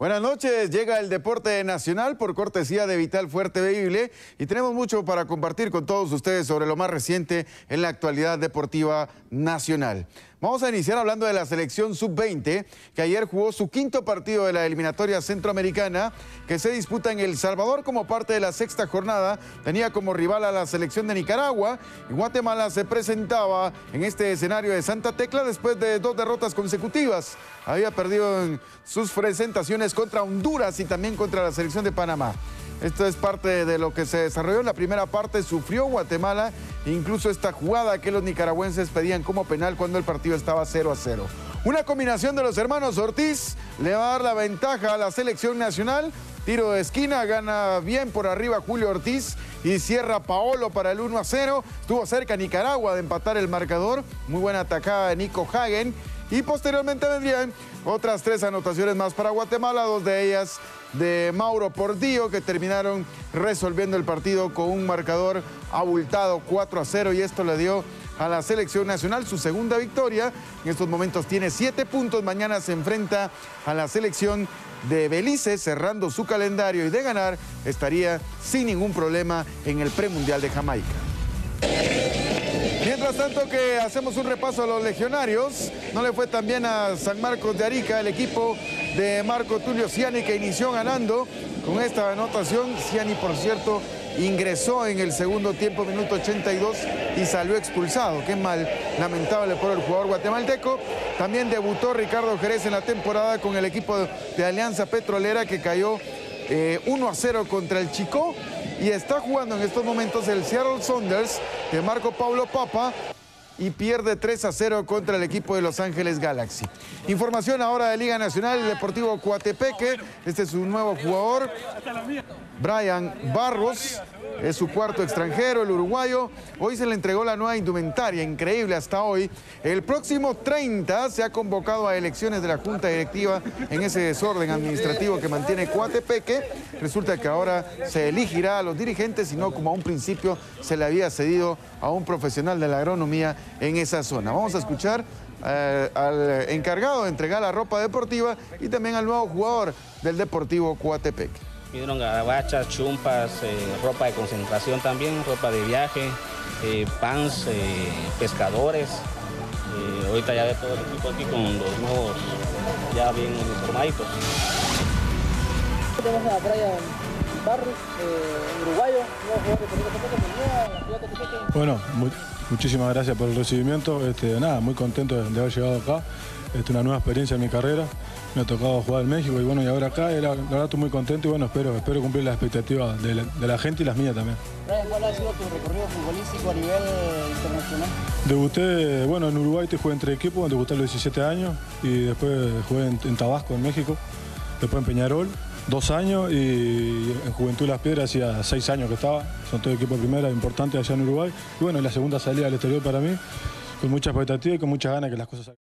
Buenas noches, llega el deporte nacional por cortesía de Vital Fuerte Bebible y tenemos mucho para compartir con todos ustedes sobre lo más reciente en la actualidad deportiva nacional. Vamos a iniciar hablando de la selección sub-20 que ayer jugó su quinto partido de la eliminatoria centroamericana que se disputa en El Salvador como parte de la sexta jornada. Tenía como rival a la selección de Nicaragua y Guatemala se presentaba en este escenario de Santa Tecla después de 2 derrotas consecutivas. Había perdido en sus presentaciones contra Honduras y también contra la selección de Panamá. Esto es parte de lo que se desarrolló. En la primera parte sufrió Guatemala, incluso esta jugada que los nicaragüenses pedían como penal cuando el partido estaba 0-0. Una combinación de los hermanos Ortiz le va a dar la ventaja a la selección nacional. Tiro de esquina, gana bien por arriba Julio Ortiz y cierra Paolo para el 1-0. Estuvo cerca Nicaragua de empatar el marcador. Muy buena atacada de Nico Hagen. Y posteriormente vendrían otras 3 anotaciones más para Guatemala, 2 de ellas de Mauro Portillo, que terminaron resolviendo el partido con un marcador abultado 4-0, y esto le dio a la selección nacional su segunda victoria. En estos momentos tiene 7 puntos. Mañana se enfrenta a la selección de Belice, cerrando su calendario, y de ganar estaría sin ningún problema en el premundial de Jamaica. Mientras tanto que hacemos un repaso a los legionarios, no le fue tan bien a San Marcos de Arica, el equipo de Marco Tulio Ciani, que inició ganando con esta anotación. Ciani, por cierto, ingresó en el segundo tiempo, minuto 82, y salió expulsado. Qué mal, lamentable por el jugador guatemalteco. También debutó Ricardo Jerez en la temporada con el equipo de Alianza Petrolera, que cayó 1-0 contra el Chicó. Y está jugando en estos momentos el Seattle Sounders de Marco Paulo Papa y pierde 3-0 contra el equipo de Los Ángeles Galaxy. Información ahora de Liga Nacional, el Deportivo Coatepeque. Este es su nuevo jugador, Brian Barros. Es su cuarto extranjero, el uruguayo. Hoy se le entregó la nueva indumentaria, increíble hasta hoy. El próximo 30 se ha convocado a elecciones de la Junta Directiva en ese desorden administrativo que mantiene Coatepeque. Resulta que ahora se elegirá a los dirigentes y no como a un principio se le había cedido a un profesional de la agronomía en esa zona. Vamos a escuchar al encargado de entregar la ropa deportiva y también al nuevo jugador del Deportivo Coatepeque. Pidieron garabachas, chumpas, ropa de concentración también, ropa de viaje, pants, pescadores. Ahorita ya ve todo el equipo aquí con los nuevos ya bien uniformaditos. Tenemos a Brian Barros, uruguayo, nuevo jugador de Coatepeque. Bueno, muchísimas gracias por el recibimiento. Nada, muy contento de haber llegado acá. Una nueva experiencia en mi carrera. Me ha tocado jugar en México y bueno, y ahora acá, la verdad estoy muy contento y bueno, espero cumplir las expectativas de la gente y las mías también. Brian, ¿cuál ha sido tu recorrido futbolístico a nivel internacional? Debuté, bueno, en Uruguay jugué entre equipos, debuté a los 17 años y después jugué en Tabasco, en México, después en Peñarol, 2 años, y en Juventud Las Piedras hacía 6 años que estaba. Son todo equipo primera importante allá en Uruguay y bueno, la segunda salida al exterior para mí, con mucha expectativa y con muchas ganas que las cosas salgan.